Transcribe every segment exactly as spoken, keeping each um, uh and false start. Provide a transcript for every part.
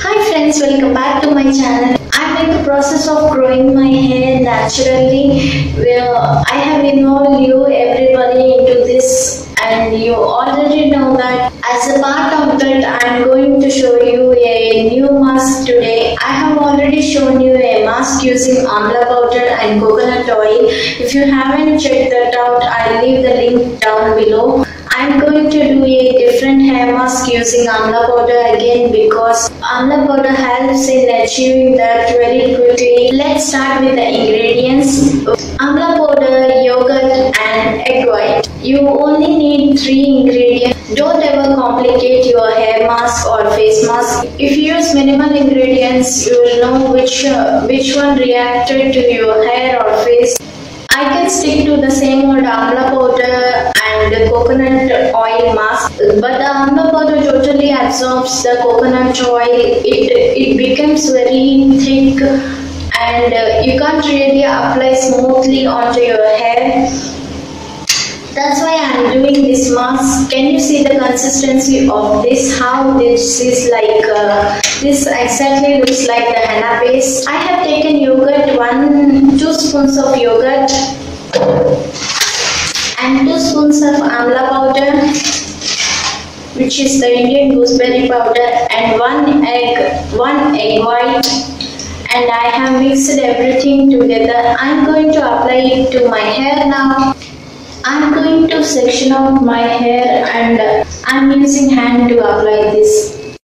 Hi friends, welcome back to my channel. I'm in the process of growing my hair naturally. Well, I have involved you everybody into this, and you already know that. As a part of that, I'm going to show you a new mask today. I have already shown you a mask using amla powder and coconut oil. If you haven't checked that out, I'll leave the link down below. I'm going to do a different hair mask using amla powder again because amla powder helps in achieving that very quickly. Let's start with the ingredients. Amla powder, yogurt and egg white. You only need three ingredients. Don't ever complicate your hair mask or face mask. If you use minimal ingredients, you will know which, uh, which one reacted to your hair or face. I can stick to the same old amla powder and the coconut oil mask, but the amla powder totally absorbs the coconut oil. It, it becomes very thick and uh, you can't really apply smoothly onto your hair. That's why I'm doing this mask. Can you see the consistency of this? How this is like, uh, this exactly looks like the henna paste. I have taken yogurt, one, two spoons of yogurt and two spoons of amla powder, which is the Indian gooseberry powder, and one egg, one egg white. And I have mixed everything together. I'm going to apply it to my hair now. I'm going to section out my hair and uh, I'm using hand to apply this.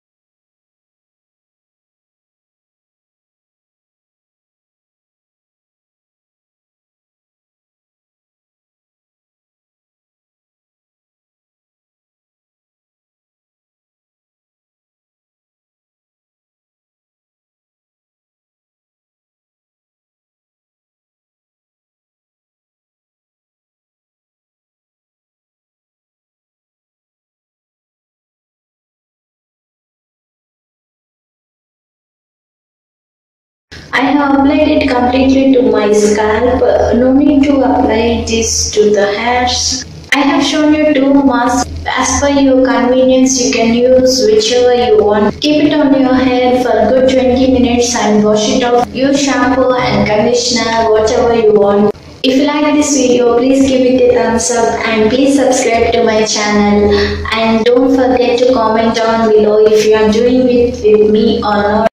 I have applied it completely to my scalp. No need to apply this to the hairs. I have shown you two masks. As per your convenience, you can use whichever you want. Keep it on your hair for a good twenty minutes and wash it off. Use shampoo and conditioner, whatever you want. If you like this video, please give it a thumbs up and please subscribe to my channel. And don't forget to comment down below if you are doing it with me or not.